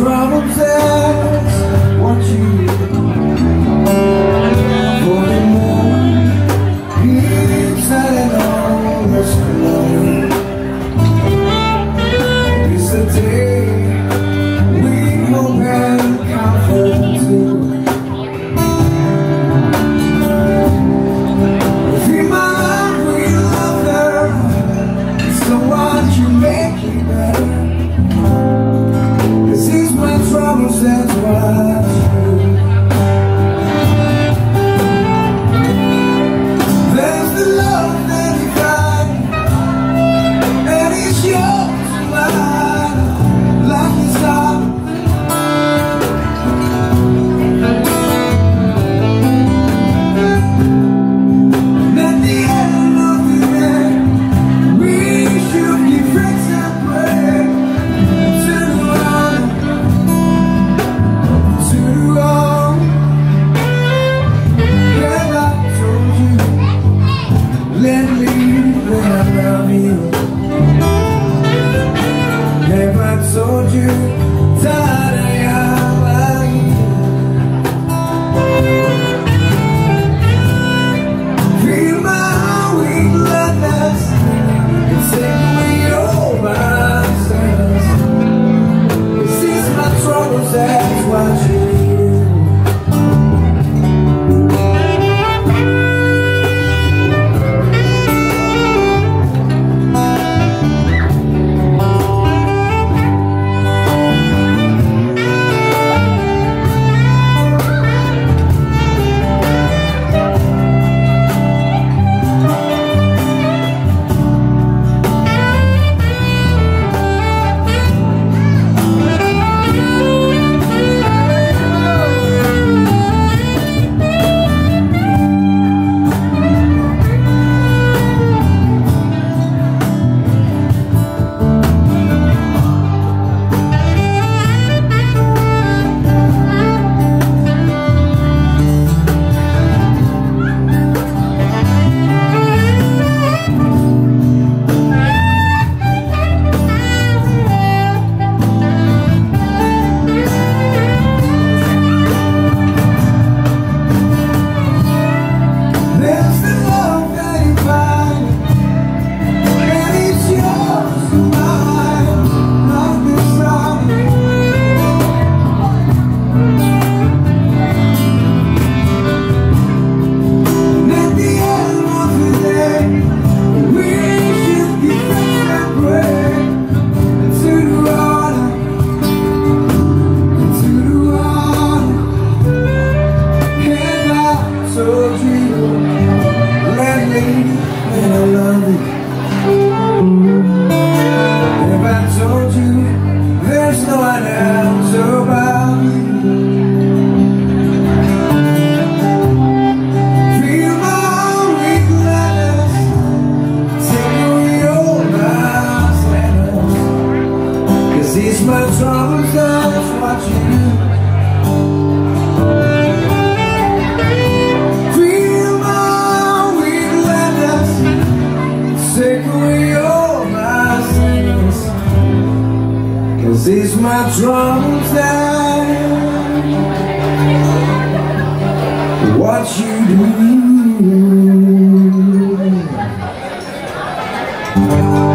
troubles, that's what you do. For the moment, keeps adding on this glory. It's the day we hope and comfort to. Feel my life with laughter. It's the one you make it better. This is my troubles, that's what you do. There's the love that you find, and it's yours and mine, like the sun. And at the end of the day, we should be friends and pray to the one, to the wrong. Have I told you, lately that I love you? Have I told you that I love you? Feel my heart with gladness, and take away all my sins. This is my troubles, that's what you do. There's the love that you find, and it's yours and mine, like the sun. And at the end of the day, we should be friends and pray to the water, to the water. And I told you lately that I love you. Have I told you there's no one else about you? Feel my heart with gladness, take away all my sadness. 'Cause it's my troubles, that's what you do. Feel my heart with gladness, take away all my sins. 'Cause it's my troubles, that's what you do.